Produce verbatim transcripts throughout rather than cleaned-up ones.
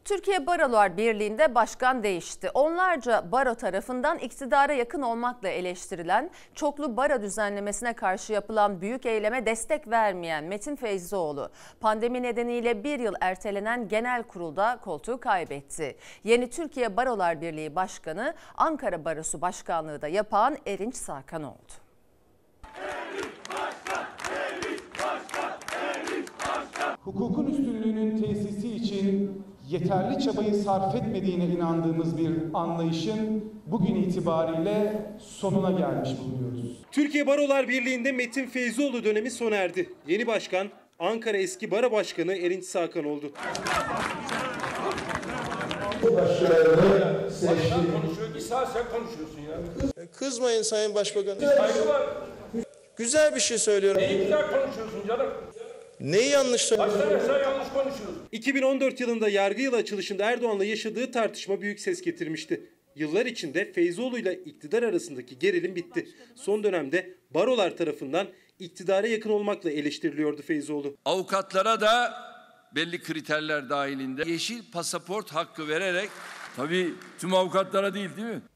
Türkiye Barolar Birliği'nde başkan değişti. Onlarca baro tarafından iktidara yakın olmakla eleştirilen, çoklu baro düzenlemesine karşı yapılan büyük eyleme destek vermeyen Metin Feyzioğlu, pandemi nedeniyle bir yıl ertelenen genel kurulda koltuğu kaybetti. Yeni Türkiye Barolar Birliği Başkanı, Ankara Barosu Başkanlığı da yapan Erinç Sakan oldu. Hukukun üstünlüğünün tesisi için yeterli çabayı sarf etmediğine inandığımız bir anlayışın bugün itibariyle sonuna gelmiş bulunuyoruz. Türkiye Barolar Birliği'nde Metin Feyzioğlu dönemi sona erdi. Yeni başkan Ankara Eski Baro Başkanı Erinç Sakan oldu. Başkanı seçti. Konuşuyor ki sen konuşuyorsun ya. Kızmayın Sayın Başbakan. Saygı var. Güzel bir şey söylüyorum. Neyi güzel konuşuyorsun canım? Neyi yanlış söylüyorsun? Başka sen yanlış konuşuyorsun. iki bin on dört yılında yargı yılı açılışında Erdoğan'la yaşadığı tartışma büyük ses getirmişti. Yıllar içinde Feyzioğlu ile iktidar arasındaki gerilim bitti. Son dönemde barolar tarafından iktidara yakın olmakla eleştiriliyordu Feyzioğlu. Avukatlara da belli kriterler dahilinde yeşil pasaport hakkı vererek, tabii tüm avukatlara değil değil mi?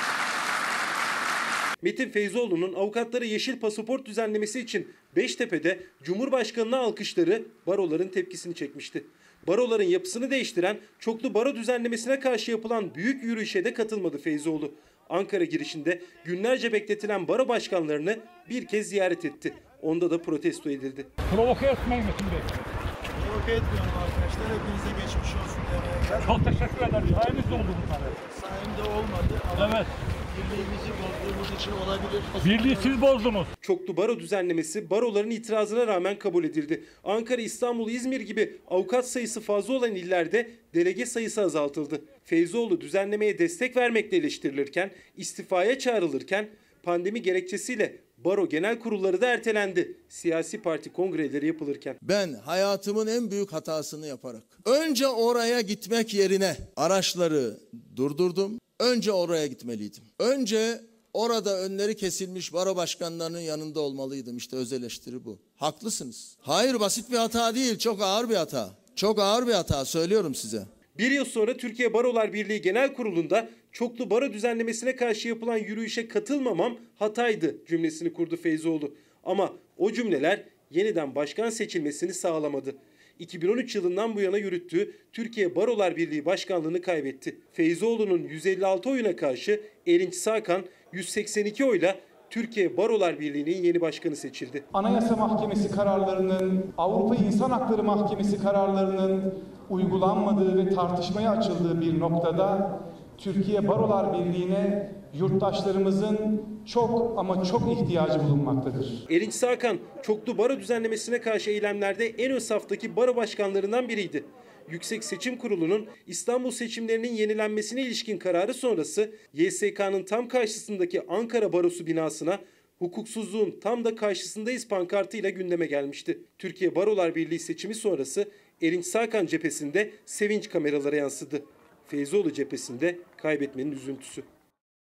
Metin Feyzioğlu'nun avukatlara yeşil pasaport düzenlemesi için Beştepe'de Cumhurbaşkanı'na alkışları baroların tepkisini çekmişti. Baroların yapısını değiştiren çoklu baro düzenlemesine karşı yapılan büyük yürüyüşe de katılmadı Feyzioğlu. Ankara girişinde günlerce bekletilen baro başkanlarını bir kez ziyaret etti. Onda da protesto edildi. Provoke etmeyin Metin Bey. Provoke etmiyorum arkadaşlar. Hepinize geçmiş olsun demeye. Çok teşekkür ederim. Sayenizde oldu bunlar. Sayemde olmadı ama evet. Birliğimizi bozduğumuz için olabilir. Birliği siz bozdunuz. Çoklu baro düzenlemesi baroların itirazına rağmen kabul edildi. Ankara, İstanbul, İzmir gibi avukat sayısı fazla olan illerde delege sayısı azaltıldı. Feyzioğlu düzenlemeye destek vermekle eleştirilirken, istifaya çağrılırken pandemi gerekçesiyle baro genel kurulları da ertelendi. Siyasi parti kongreleri yapılırken. Ben hayatımın en büyük hatasını yaparak önce oraya gitmek yerine araçları durdurdum. Önce oraya gitmeliydim. Önce orada önleri kesilmiş baro başkanlarının yanında olmalıydım. İşte öz eleştiri bu. Haklısınız. Hayır, basit bir hata değil. Çok ağır bir hata. Çok ağır bir hata, söylüyorum size. Bir yıl sonra Türkiye Barolar Birliği Genel Kurulu'nda çoklu baro düzenlemesine karşı yapılan yürüyüşe katılmamam hataydı cümlesini kurdu Feyzioğlu. Ama o cümleler yeniden başkan seçilmesini sağlamadı. iki bin on üç yılından bu yana yürüttüğü Türkiye Barolar Birliği Başkanlığını kaybetti. Feyzioğlu'nun yüz elli altı oyuna karşı Erinç Sakan yüz seksen iki oyla Türkiye Barolar Birliği'nin yeni başkanı seçildi. Anayasa Mahkemesi kararlarının, Avrupa İnsan Hakları Mahkemesi kararlarının uygulanmadığı ve tartışmaya açıldığı bir noktada Türkiye Barolar Birliği'ne yurttaşlarımızın çok ama çok ihtiyacı bulunmaktadır. Erinç Sakan, çoklu baro düzenlemesine karşı eylemlerde en ön saftaki baro başkanlarından biriydi. Yüksek Seçim Kurulu'nun İstanbul seçimlerinin yenilenmesine ilişkin kararı sonrası Y S K'nın tam karşısındaki Ankara Barosu binasına hukuksuzluğun tam da karşısındayız pankartıyla gündeme gelmişti. Türkiye Barolar Birliği seçimi sonrası Erinç Sakan cephesinde sevinç kameralara yansıdı. Feyzioğlu cephesinde kaybetmenin üzüntüsü.